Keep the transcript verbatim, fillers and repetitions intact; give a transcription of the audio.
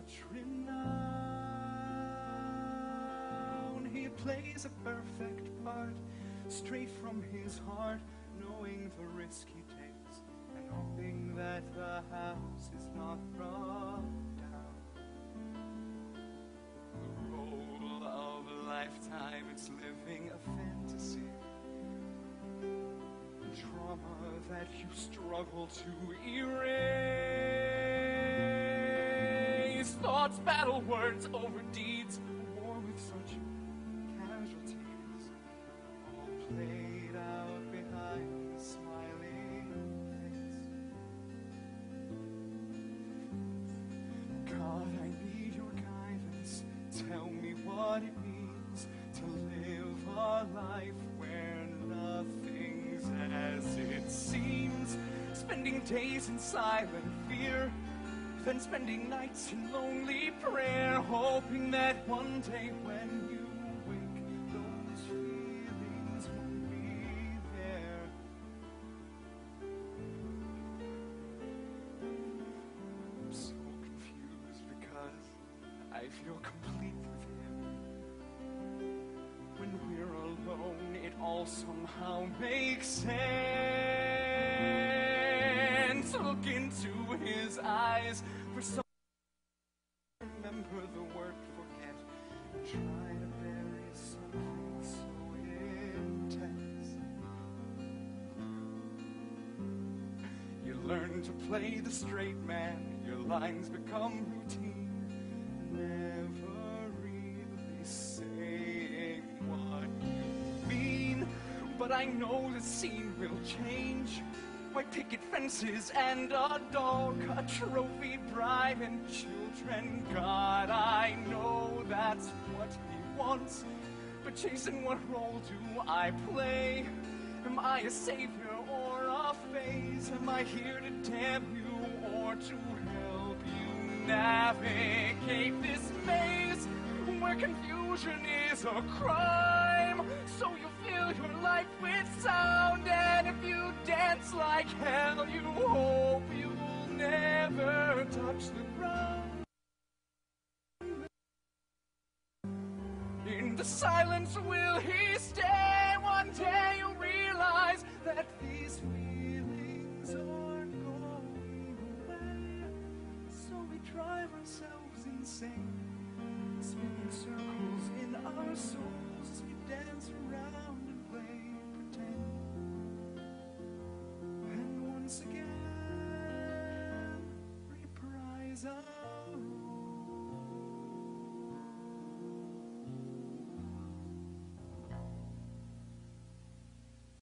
such renown. He plays a perfect part, straight from his heart, knowing the risk he takes, and hoping that the house is not brought down. The role of a lifetime, it's living a fantasy, trauma that you struggle to erase. Thoughts, battle words over deeds, a war with such casualties, all played out behind a smiling face. God, I need your guidance. Tell me what it means to live a life where nothing's as it seems. Spending days in silent fear, then spending nights in lonely prayer, hoping that one day when you wake, those feelings won't be there. I'm so confused because I feel complete with him. When we're alone, it all somehow makes sense. Look into his eyes for some. Remember the word forget. Try to bury something so intense. You learn to play the straight man. Your lines become routine. Never really saying what you mean. But I know the scene will change. White picket fences and a dog, a trophy bride and children. God, I know that's what he wants. But Jason, what role do I play? Am I a savior or a phase? Am I here to damn you or to help you navigate this maze where confusion is a crime? So you fill your life with sound, and if you dance like hell, you hope you'll never touch the ground. In the silence will he stay? One day you'll realize that these feelings aren't going away. So we drive ourselves insane, spinning circles in our souls as we dance around